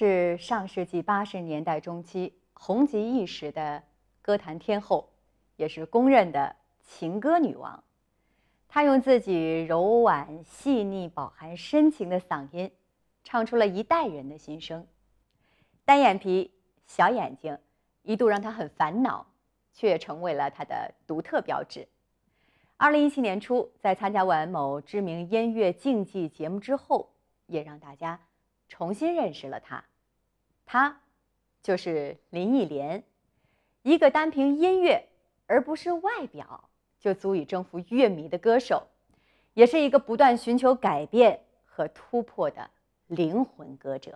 是上世纪80年代中期红极一时的歌坛天后，也是公认的情歌女王。她用自己柔婉细腻、饱含深情的嗓音，唱出了一代人的心声。单眼皮、小眼睛，一度让她很烦恼，却也成为了她的独特标志。2017年初，在参加完某知名音乐竞技节目之后，也让大家重新认识了她。她就是林忆莲，一个单凭音乐而不是外表就足以征服乐迷的歌手，也是一个不断寻求改变和突破的灵魂歌者。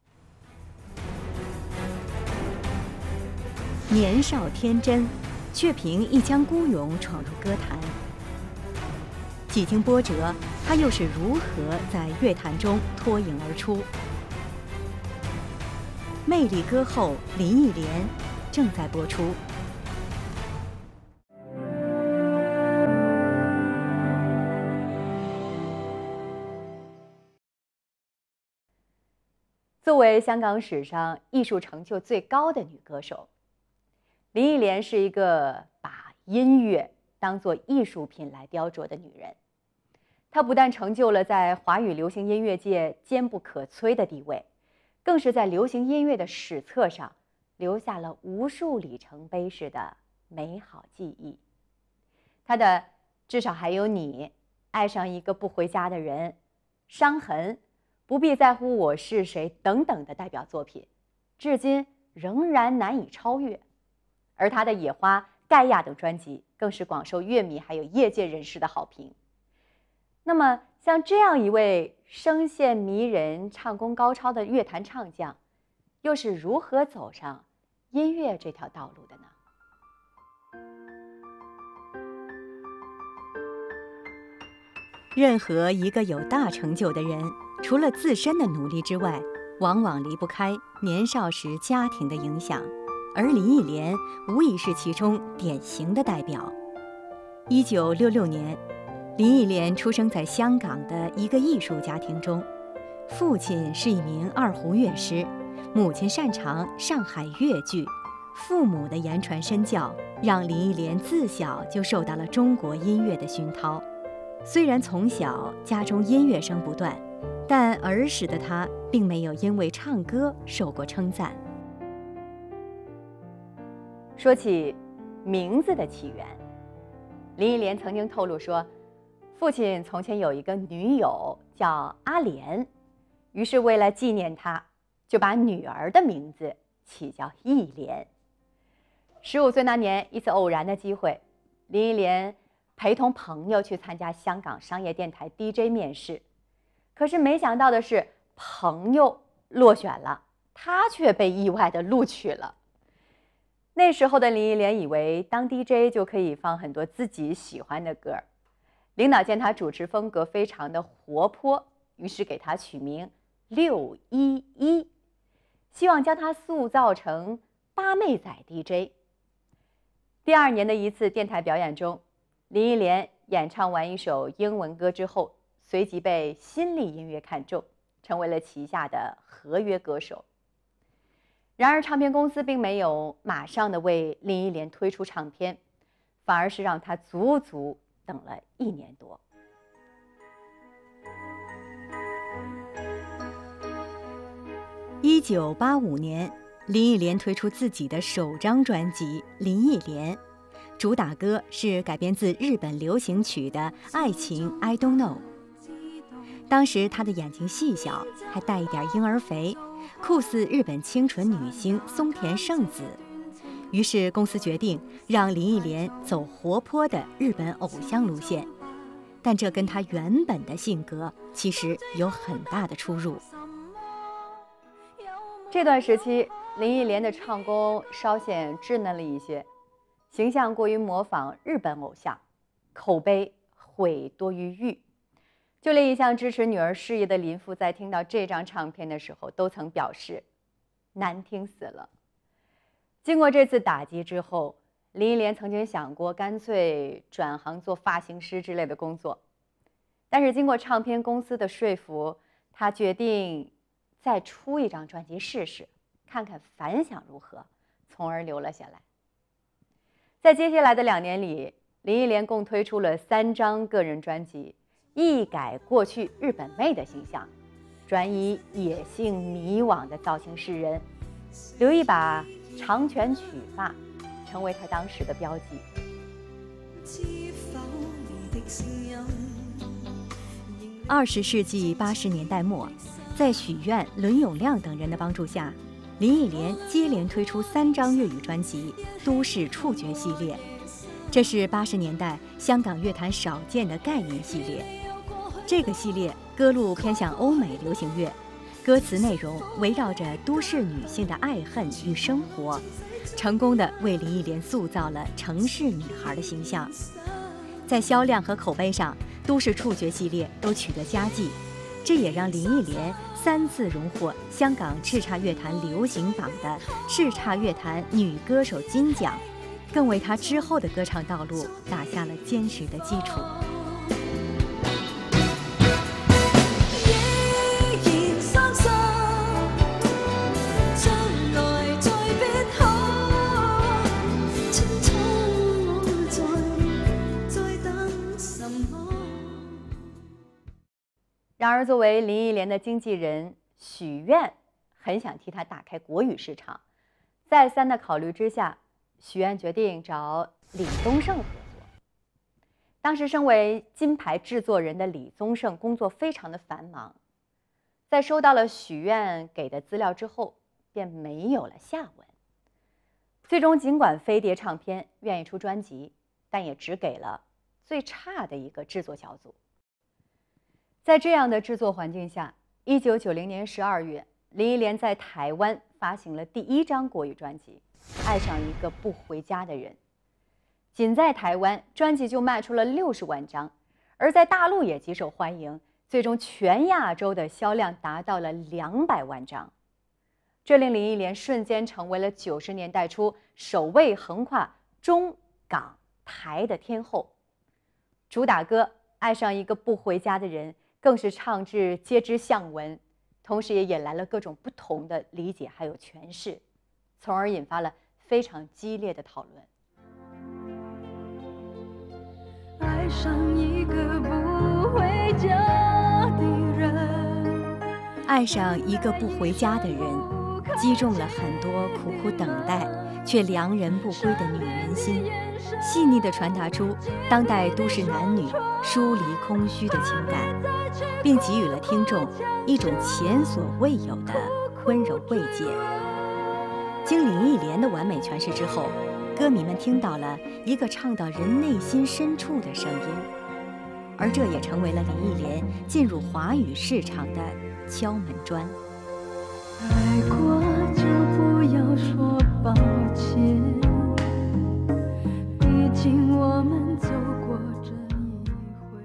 年少天真，却凭一腔孤勇闯入歌坛。几经波折，他又是如何在乐坛中脱颖而出？魅力歌后林忆莲正在播出。 作为香港史上艺术成就最高的女歌手，林忆莲是一个把音乐当作艺术品来雕琢的女人。她不但成就了在华语流行音乐界坚不可摧的地位，更是在流行音乐的史册上留下了无数里程碑式的美好记忆。她的《至少还有你》、爱上一个不回家的人、伤痕、不必在乎我是谁等等的代表作品，至今仍然难以超越。而她的《野花》、《盖亚》等专辑更是广受乐迷还有业界人士的好评。那么像这样一位声线迷人、唱功高超的乐坛唱将，又是如何走上音乐这条道路的呢？ 任何一个有大成就的人，除了自身的努力之外，往往离不开年少时家庭的影响，而林忆莲无疑是其中典型的代表。1966年，林忆莲出生在香港的一个艺术家庭中，父亲是一名二胡乐师，母亲擅长上海粤剧。父母的言传身教，让林忆莲自小就受到了中国音乐的熏陶。虽然从小家中音乐声不断，但儿时的她并没有因为唱歌受过称赞。 说起名字的起源，林忆莲曾经透露说，父亲从前有一个女友叫阿莲，于是为了纪念她，就把女儿的名字起叫忆莲。15岁那年，一次偶然的机会，林忆莲陪同朋友去参加香港商业电台 DJ 面试，可是没想到的是，朋友落选了，她却被意外的录取了。那时候的林忆莲以为当 DJ 就可以放很多自己喜欢的歌，领导见她主持风格非常的活泼，于是给她取名611，希望将她塑造成八妹仔 DJ。第2年的一次电台表演中，林忆莲演唱完一首英文歌之后，随即被新力音乐看中，成为了旗下的合约歌手。然而唱片公司并没有马上的为林忆莲推出唱片，反而是让她足足等了1年多。 1985年，林忆莲推出自己的首张专辑《林忆莲》，主打歌是改编自日本流行曲的《爱情 I Don't Know》。当时她的眼睛细小，还带一点婴儿肥，酷似日本清纯女星松田圣子。于是公司决定让林忆莲走活泼的日本偶像路线，但这跟她原本的性格其实有很大的出入。 这段时期，林忆莲的唱功稍显稚嫩了一些，形象过于模仿日本偶像，口碑毁多于誉。就连一向支持女儿事业的林父，在听到这张唱片的时候，都曾表示难听死了。经过这次打击之后，林忆莲曾经想过干脆转行做发型师之类的工作，但是经过唱片公司的说服，她决定再出一张专辑试试，看看反响如何，从而留了下来。在接下来的2年里，林忆莲共推出了3张个人专辑，一改过去日本妹的形象，转以野性迷惘的造型示人，留一把长卷曲发，成为她当时的标记。 20世纪80年代末，在许愿、伦永亮等人的帮助下，林忆莲接连推出3张粤语专辑《都市触觉》系列，这是80年代香港乐坛少见的概念系列。这个系列歌路偏向欧美流行乐，歌词内容围绕着都市女性的爱恨与生活，成功地为林忆莲塑造了城市女孩的形象。在销量和口碑上，都市触觉系列都取得佳绩，这也让林忆莲3次荣获香港叱咤乐坛流行榜的叱咤乐坛女歌手金奖，更为她之后的歌唱道路打下了坚实的基础。 然而，作为林忆莲的经纪人，许愿很想替她打开国语市场。再三的考虑之下，许愿决定找李宗盛合作。当时，身为金牌制作人的李宗盛工作非常的繁忙，在收到了许愿给的资料之后，便没有了下文。最终，尽管飞碟唱片愿意出专辑，但也只给了最差的一个制作小组。在这样的制作环境下，1990年12月，林忆莲在台湾发行了第1张国语专辑《爱上一个不回家的人》。仅在台湾，专辑就卖出了60万张，而在大陆也极受欢迎，最终全亚洲的销量达到了200万张。这令林忆莲瞬间成为了90年代初首位横跨中港台的天后。主打歌《爱上一个不回家的人》更是唱至皆知巷闻，同时也引来了各种不同的理解还有诠释，从而引发了非常激烈的讨论。 爱上一个不回家的人， 爱上一个不回家的人，击中了很多苦苦等待却良人不归的女人心，细腻地传达出当代都市男女疏离空虚的情感，并给予了听众一种前所未有的温柔慰藉。经林忆莲的完美诠释之后，歌迷们听到了一个唱到人内心深处的声音，而这也成为了林忆莲进入华语市场的敲门砖。 爱过就不要说抱歉，毕竟我们走过这一回。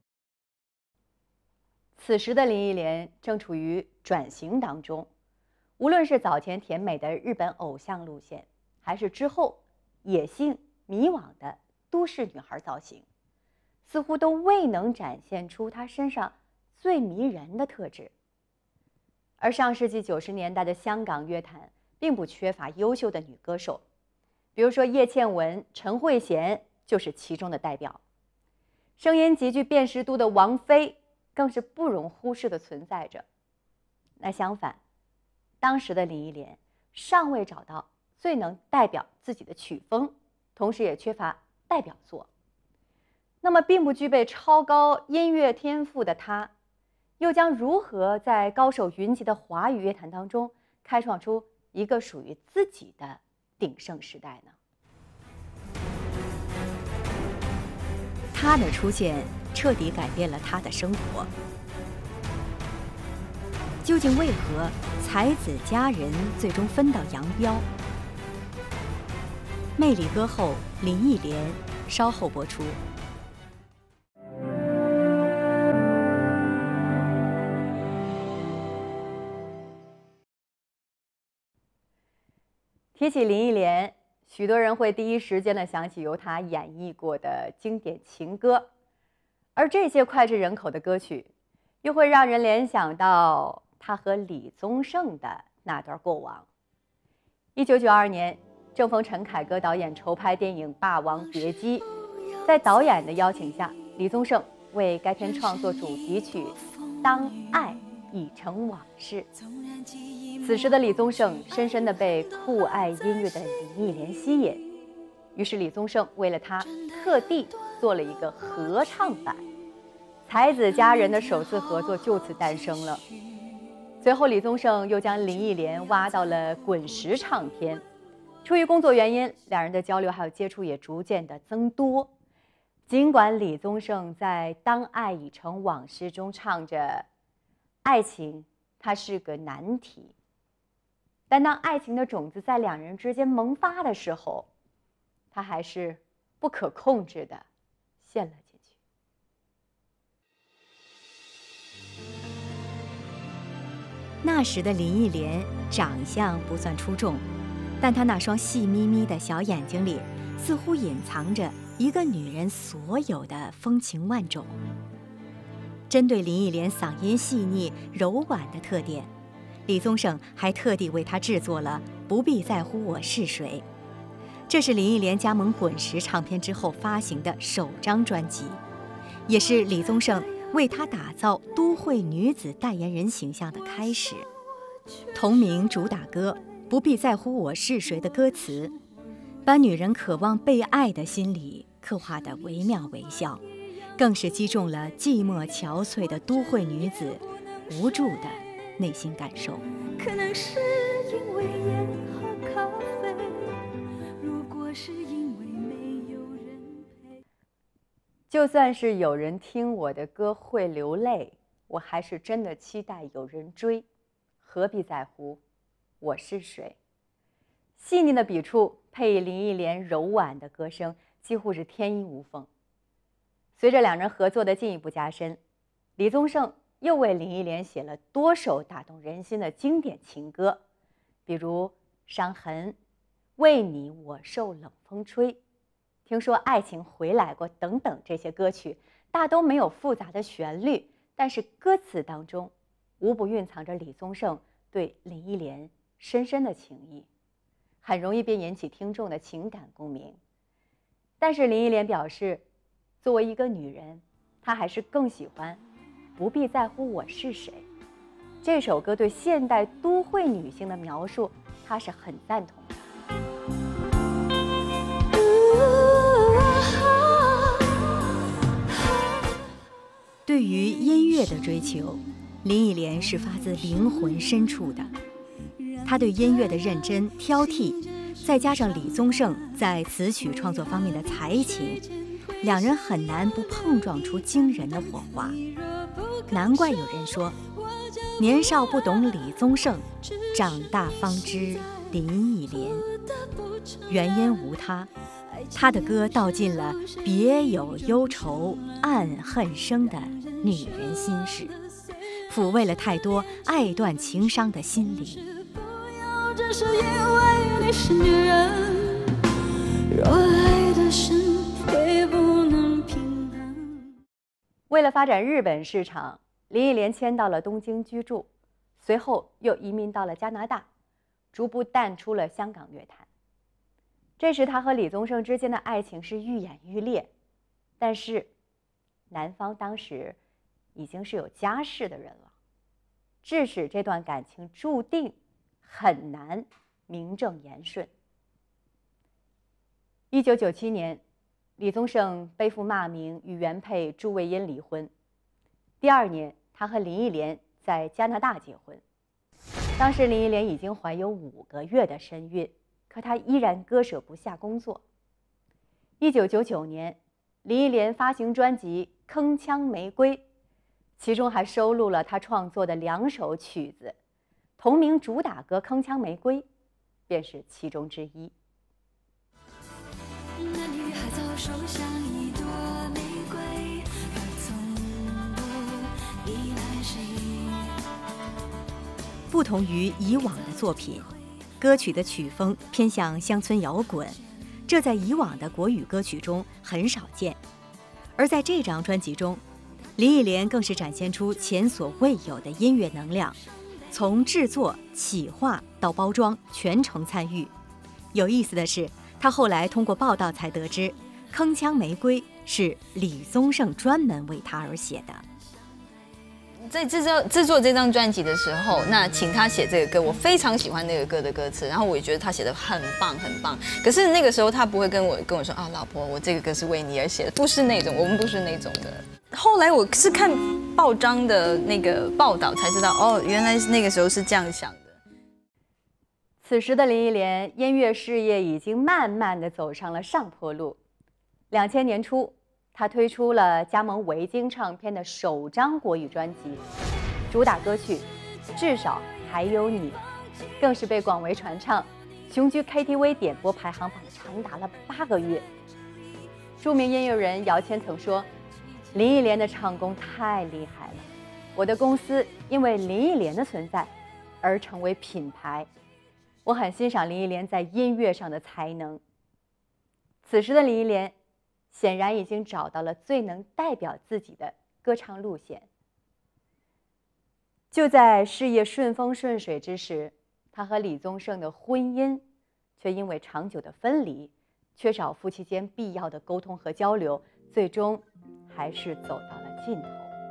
此时的林忆莲正处于转型当中，无论是早前甜美的日本偶像路线，还是之后野性迷惘的都市女孩造型，似乎都未能展现出她身上最迷人的特质。而上世纪90年代的香港乐坛并不缺乏优秀的女歌手，比如说叶倩文、陈慧娴就是其中的代表。声音极具辨识度的王菲更是不容忽视的存在着。那相反，当时的林忆莲尚未找到最能代表自己的曲风，同时也缺乏代表作。那么并不具备超高音乐天赋的她，又将如何在高手云集的华语乐坛当中开创出一个属于自己的鼎盛时代呢？ 她的出现彻底改变了她的生活。究竟为何才子佳人最终分道扬镳？魅力歌后林忆莲，稍后播出。 提起林忆莲，许多人会第一时间的想起由她演绎过的经典情歌，而这些脍炙人口的歌曲，又会让人联想到他和李宗盛的那段过往。1992年，正逢陈凯歌导演筹拍电影《霸王别姬》，在导演的邀请下，李宗盛为该片创作主题曲《当爱已成往事》。此时的李宗盛深深地被酷爱音乐的林忆莲吸引，于是李宗盛为了他特地做了一个合唱版，才子佳人的首次合作就此诞生了。随后李宗盛又将林忆莲挖到了滚石唱片，出于工作原因，两人的交流还有接触也逐渐的增多。尽管李宗盛在《当爱已成往事》中唱着爱情它是个难题，但当爱情的种子在两人之间萌发的时候，它还是不可控制的陷了进去。 那时的林忆莲长相不算出众，但她那双细眯眯的小眼睛里似乎隐藏着一个女人所有的风情万种。针对林忆莲嗓音细腻柔婉的特点，李宗盛还特地为她制作了《不必在乎我是谁》，这是林忆莲加盟滚石唱片之后发行的首张专辑，也是李宗盛为她打造都会女子代言人形象的开始。同名主打歌《不必在乎我是谁》的歌词，把女人渴望被爱的心理刻画得惟妙惟肖，更是击中了寂寞憔悴的都会女子无助的内心感受。 可能是因为烟和咖啡，如果是因为没有人陪， 就算是有人听我的歌会流泪，我还是真的期待有人追，何必在乎我是谁。细腻的笔触配林忆莲柔婉的歌声，几乎是天衣无缝。随着两人合作的进一步加深，李宗盛又为林忆莲写了多首打动人心的经典情歌，比如《伤痕》、《为你我受冷风吹》、《听说爱情回来过》等等。这些歌曲大都没有复杂的旋律，但是歌词当中无不蕴藏着李宗盛对林忆莲深深的情谊，很容易便引起听众的情感共鸣。但是林忆莲表示，作为一个女人，她还是更喜欢不必在乎我是谁。这首歌对现代都会女性的描述，她是很赞同的。 对于音乐的追求，林忆莲是发自灵魂深处的。她对音乐的认真挑剔，再加上李宗盛在词曲创作方面的才情，两人很难不碰撞出惊人的火花。难怪有人说，年少不懂李宗盛，长大方知林忆莲。原因无他，他的歌道尽了别有忧愁暗恨生的女人心事，抚慰了太多爱断情伤的心理。 只是因为你是女人，若爱得深也不能平衡。 为了发展日本市场，林忆莲迁到了东京居住，随后又移民到了加拿大，逐步淡出了香港乐坛。这时她和李宗盛之间的爱情是愈演愈烈，但是男方当时已经是有家室的人了，致使这段感情注定很难名正言顺。1997年，李宗盛背负骂名与原配朱卫因离婚。第二年，他和林忆莲在加拿大结婚。当时林忆莲已经怀有5个月的身孕，可她依然割舍不下工作。1999年，林忆莲发行专辑《铿锵玫瑰》，其中还收录了她创作的2首曲子，同名主打歌《铿锵玫瑰》便是其中之一。 那女孩早熟像一朵玫瑰，可从不依赖谁。 不同于以往的作品，歌曲的曲风偏向乡村摇滚，这在以往的国语歌曲中很少见。而在这张专辑中，林忆莲更是展现出前所未有的音乐能量， 从制作、企划到包装全程参与。有意思的是，他后来通过报道才得知，《铿锵玫瑰》是李宗盛专门为他而写的。 在制作这张专辑的时候，那请他写这个歌，我非常喜欢那个歌的歌词，然后我也觉得他写的很棒很棒。可是那个时候他不会跟我说啊，老婆，我这个歌是为你而写的，不是那种，我们不是那种的。后来我是看报章的那个报道才知道，哦，原来那个时候是这样想的。 此时的林忆莲音乐事业已经慢慢地走上了上坡路。2000年初，她推出了加盟维京唱片的首张国语专辑，主打歌曲《至少还有你》更是被广为传唱，雄居 KTV 点播排行榜长达了8个月。著名音乐人姚谦曾说，林忆莲的唱功太厉害了，我的公司因为林忆莲的存在而成为品牌，我很欣赏林忆莲在音乐上的才能。此时的林忆莲显然已经找到了最能代表自己的歌唱路线。就在事业顺风顺水之时，她和李宗盛的婚姻却因为长久的分离，缺少夫妻间必要的沟通和交流，最终还是走到了尽头。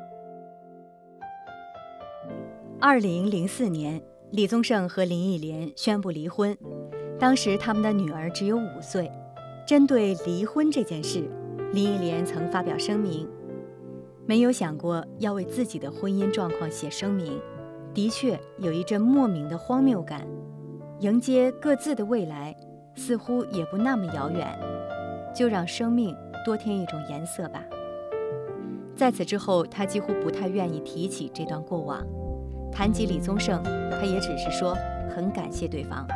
2004年，李宗盛和林忆莲宣布离婚，当时他们的女儿只有5岁。针对离婚这件事，林忆莲曾发表声明，没有想过要为自己的婚姻状况写声明，的确有一阵莫名的荒谬感。迎接各自的未来，似乎也不那么遥远，就让生命多添一种颜色吧。在此之后，他几乎不太愿意提起这段过往。谈及李宗盛，他也只是说很感谢对方。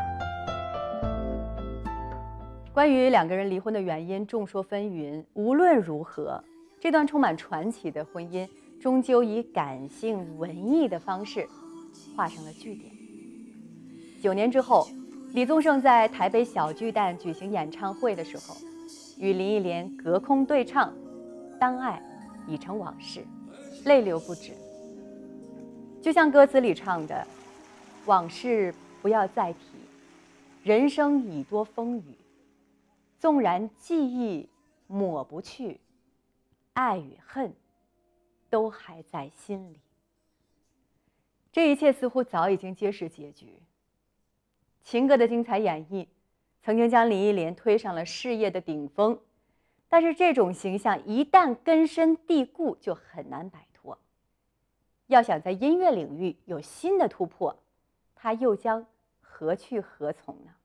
关于2个人离婚的原因，众说纷纭。无论如何，这段充满传奇的婚姻，终究以感性文艺的方式画上了句点。9年之后，李宗盛在台北小巨蛋举行演唱会的时候，与林忆莲隔空对唱《当爱已成往事》，泪流不止。就像歌词里唱的：“往事不要再提，人生已多风雨。纵然记忆抹不去，爱与恨都还在心里。”这一切似乎早已经揭示结局。情歌的精彩演绎，曾经将林忆莲推上了事业的顶峰，但是这种形象一旦根深蒂固，就很难摆脱。要想在音乐领域有新的突破，她又将何去何从呢？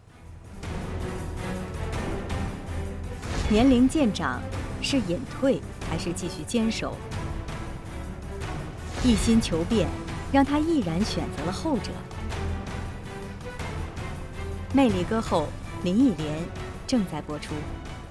年龄渐长，是隐退还是继续坚守？一心求变，让他毅然选择了后者。魅力歌后林忆莲正在播出。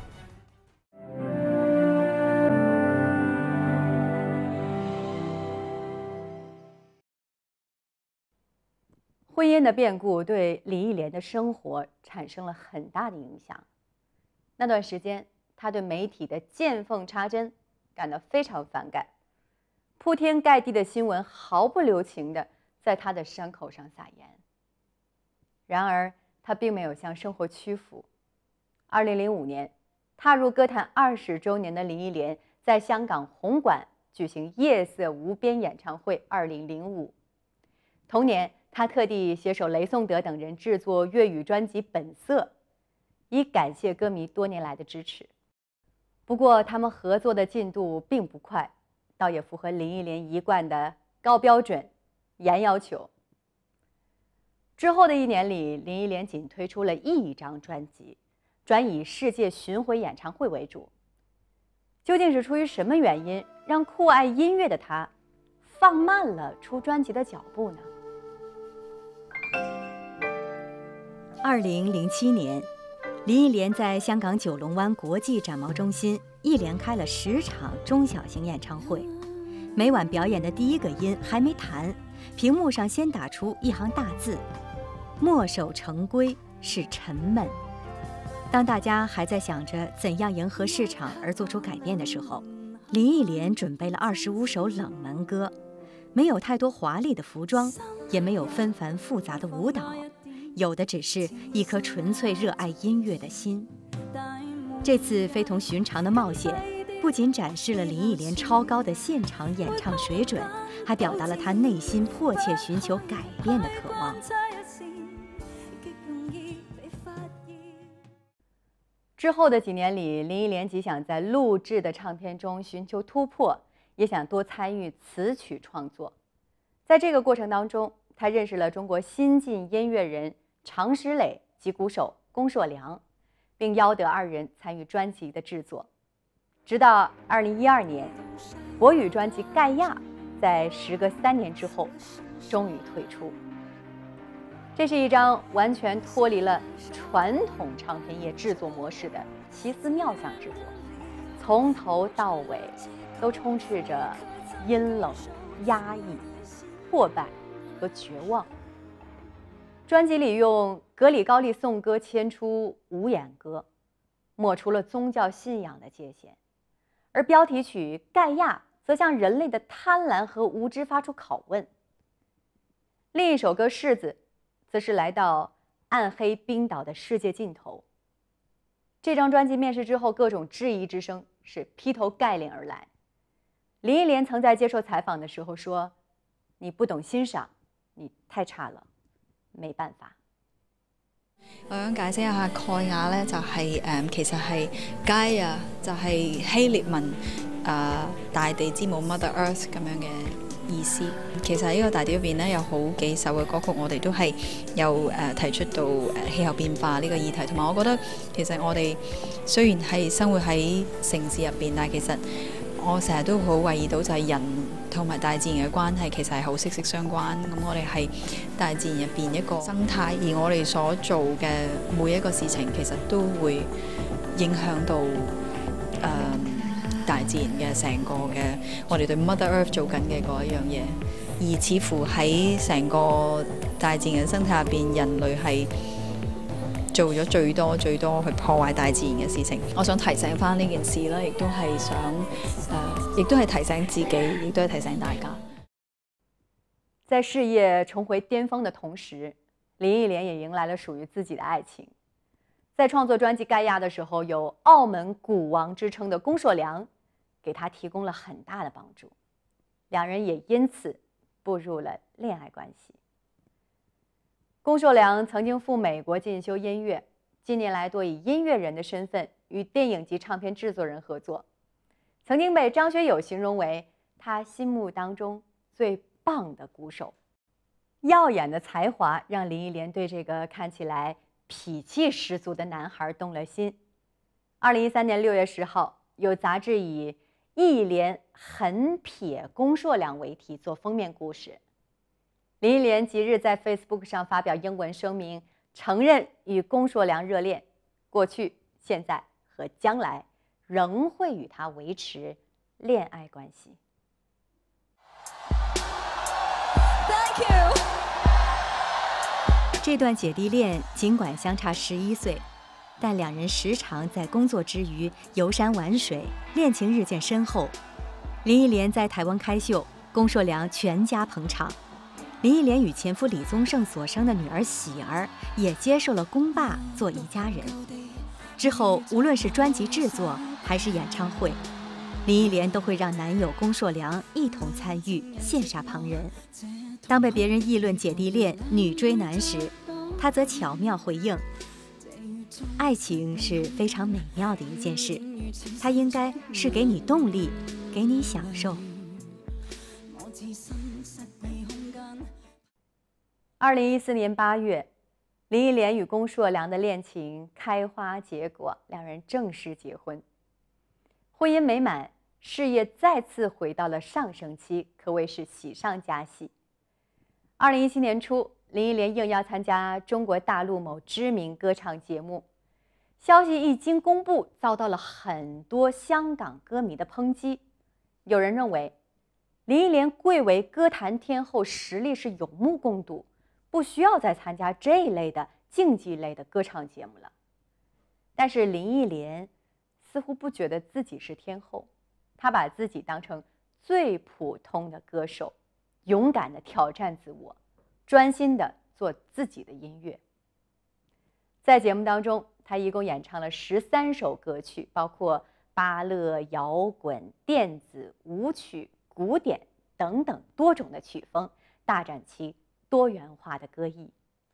婚姻的变故对林忆莲的生活产生了很大的影响。那段时间，她对媒体的见缝插针感到非常反感，铺天盖地的新闻毫不留情地在她的伤口上撒盐。然而，她并没有向生活屈服。2005年，踏入歌坛20周年的林忆莲在香港红馆举行夜色无边演唱会2005。同年，她特地携手雷颂德等人制作粤语专辑《本色》，以感谢歌迷多年来的支持。不过，他们合作的进度并不快，倒也符合林忆莲一贯的高标准、严要求。之后的1年里，林忆莲仅推出了1张专辑，转以世界巡回演唱会为主。究竟是出于什么原因，让酷爱音乐的她放慢了出专辑的脚步呢 ？2007年，林忆莲在香港九龙湾国际展贸中心一连开了10场中小型演唱会，每晚表演的第1个音还没弹，屏幕上先打出一行大字：墨守成规是沉闷。当大家还在想着怎样迎合市场而做出改变的时候，林忆莲准备了25首冷门歌， 没有太多华丽的服装，也没有纷繁复杂的舞蹈，有的只是一颗纯粹热爱音乐的心。这次非同寻常的冒险，不仅展示了林忆莲超高的现场演唱水准，还表达了她内心迫切寻求改变的渴望。 之后的几年里，林忆莲既想在录制的唱片中寻求突破，也想多参与词曲创作。在这个过程当中，她认识了中国新晋音乐人常石磊及鼓手龚硕良，并邀得二人参与专辑的制作。直到2012年，国语专辑《盖亚》在时隔3年之后终于推出。这是一张完全脱离了传统唱片业制作模式的奇思妙想之作，从头到尾都充斥着阴冷、压抑、破败和绝望。专辑里用格里高利颂歌牵出无眼歌，抹除了宗教信仰的界限，而标题曲《盖亚》则向人类的贪婪和无知发出拷问。另一首歌《柿子》则是来到暗黑冰岛的世界尽头。这张专辑面世之后，各种质疑之声是劈头盖脸而来。林忆莲曾在接受采访的时候说：“你不懂欣賞，你太差了，沒辦法。” 我想解釋一下蓋亞呢，就係其實係Gaia，就係希臘文大地之母 Mother Earth 咁樣嘅意思。其實喺呢個大碟入邊呢，有好幾首嘅歌曲，我哋都係有提出到氣候變化呢個議題，同埋我覺得其實我哋雖然係生活喺城市入邊，但係其實我成日都好懷疑到就係人同埋大自然嘅關係其實係好息息相關。咁我哋係大自然入邊一個生態，而我哋所做嘅每一個事情其實都會影響到大自然嘅成個嘅我哋對 Mother Earth 做緊嘅嗰一樣嘢，而似乎喺成個大自然嘅生態入邊，人類係做咗最多去破壞大自然嘅事情。我想提醒翻呢件事啦，亦都係想亦都係提醒自己，亦都係提醒大家。 在事业重回巅峰的同时，林忆莲也迎来了属于自己的爱情。在创作专辑《盖亚》的时候，有澳门鼓王之称的龚硕良给她提供了很大的帮助，两人也因此步入了恋爱关系。龚硕良曾经赴美国进修音乐，近年来多以音乐人的身份与电影及唱片制作人合作，曾经被张学友形容为他心目当中最棒的鼓手。耀眼的才华让林忆莲对这个看起来痞气十足的男孩动了心。2013年6月10号，有杂志以“忆莲很撇龚硕良”为题做封面故事。林忆莲即日在 Facebook 上发表英文声明，承认与龚硕良热恋，过去、现在和将来仍会与他维持恋爱关系。 Thank you。 这段姐弟恋尽管相差11岁，但两人时常在工作之余游山玩水，恋情日渐深厚。林忆莲在台湾开秀，龚硕良全家捧场。林忆莲与前夫李宗盛所生的女儿喜儿也接受了龚爸做一家人。之后，无论是专辑制作还是演唱会，林忆莲都会让男友龚硕良一同参与，羡煞旁人。当被别人议论姐弟恋女追男时，她则巧妙回应：爱情是非常美妙的一件事，它应该是给你动力，给你享受。 2014年8月，林忆莲与龚硕良的恋情开花结果，两人正式结婚。婚姻美满，事业再次回到了上升期，可谓是喜上加喜。2017年初，林忆莲应邀参加中国大陆某知名歌唱节目，消息一经公布，遭到了很多香港歌迷的抨击。有人认为，林忆莲贵为歌坛天后，实力是有目共睹，不需要再参加这一类的竞技类的歌唱节目了。但是林忆莲似乎不觉得自己是天后，她把自己当成最普通的歌手， 勇敢地挑战自我，专心地做自己的音乐。在节目当中，他一共演唱了13首歌曲，包括芭乐、摇滚、电子、舞曲、古典等等多种的曲风，大展其多元化的歌艺。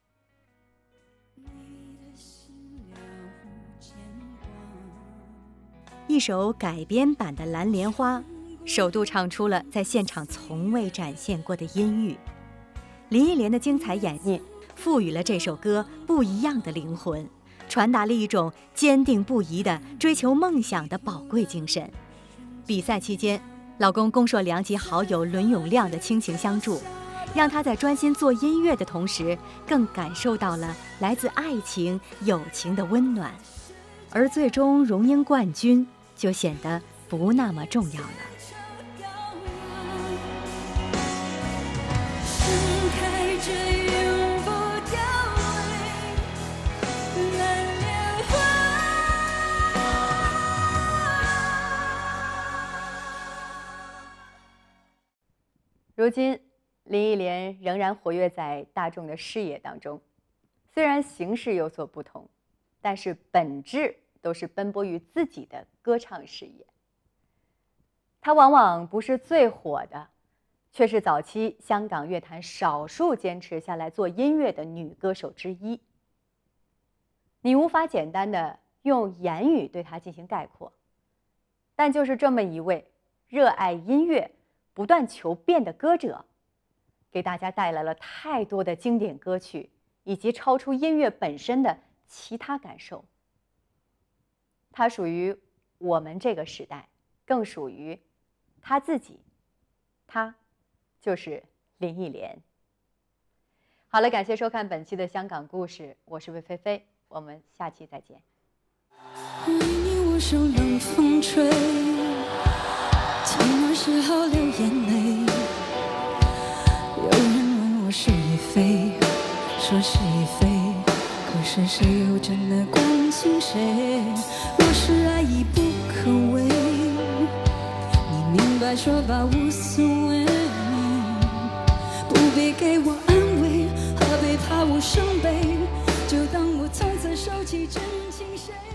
一首改编版的《蓝莲花》，首度唱出了在现场从未展现过的音域。林忆莲的精彩演绎，赋予了这首歌不一样的灵魂，传达了一种坚定不移的追求梦想的宝贵精神。比赛期间，老公龚硕良及好友伦永亮的倾情相助，让他在专心做音乐的同时，更感受到了来自爱情、友情的温暖。而最终荣膺冠军，就显得不那么重要了。 如今，林忆莲仍然活跃在大众的视野当中，虽然形式有所不同，但是本质都是奔波于自己的歌唱事业。她往往不是最火的，却是早期香港乐坛少数坚持下来做音乐的女歌手之一。你无法简单的用言语对她进行概括，但就是这么一位热爱音乐、不断求变的歌者，给大家带来了太多的经典歌曲，以及超出音乐本身的其他感受。她属于我们这个时代，更属于她自己，她就是林忆莲。好了，感谢收看本期的香港故事，我是魏菲菲，我们下期再见。 为你我受冷风吹，寂寞时候流眼泪。有人问我是与非，说是与非，可是谁又真的关心谁？若是爱已不可为，你明白说吧，无所谓。不必给我安慰，何必怕我伤悲？就当我从此收起真情谁？